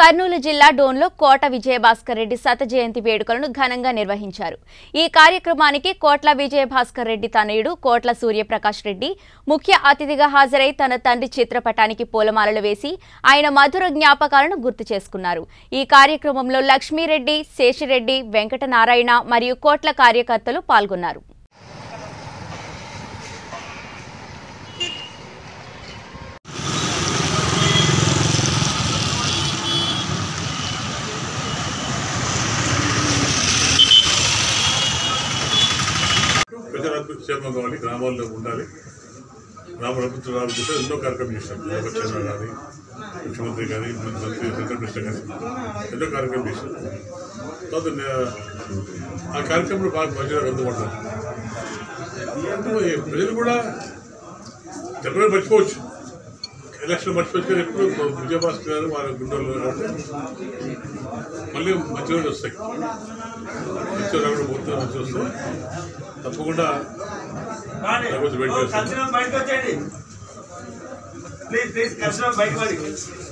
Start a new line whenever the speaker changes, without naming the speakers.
కర్నూలు జిల్లా డోన్లో కోట విజయభాస్కర్ రెడ్డి శత జయంతి వేడుకలను ఘనంగా నిర్వహించారు. ఈ కార్యక్రమానికి కోట్ల విజయభాస్కర్ రెడ్డి తనయుడు కోట్ల సూర్యప్రకాష్ రెడ్డి ముఖ్య అతిథిగా హాజరై తన తండ్రి చిత్రపటానికి పూలమాలలు వేసి ఆయన మధుర జ్ఞాపకాలను గుర్తు చేసుకున్నారు. ఈ కార్యక్రమంలో లక్ష్మీరెడ్డి, శేషిరెడ్డి, వెంకటనారాయణ మరియు కోట్ల కార్యకర్తలు పాల్గొన్నారు.
క్షేమం కావాలి, గ్రామాల్లో ఉండాలి. గ్రామ అభివృద్ధి రావాలంటే ఎన్నో కార్యక్రమం చేశారు. చంద్ర కానీ, ముఖ్యమంత్రి కానీ, మంత్రి సెంట్రల్ మినిస్టర్ కానీ ఎన్నో కార్యక్రమం చేశారు. తర్వాత ఆ కార్యక్రమంలో బాగా మంచిగా అందుకుంటారు. ప్రజలు కూడా జనరల్ మర్చిపోవచ్చు, ఎలక్షన్ మర్చిపోవచ్చు, కానీ ఎప్పుడు విజయభాస్కర్ గారు వారి గుండెల్లో మళ్ళీ మంచి రోజులు వస్తాయి. మంచి రావడం పోతే మంచి వస్తాయి. తప్పకుండా బయటకు వచ్చేయండి.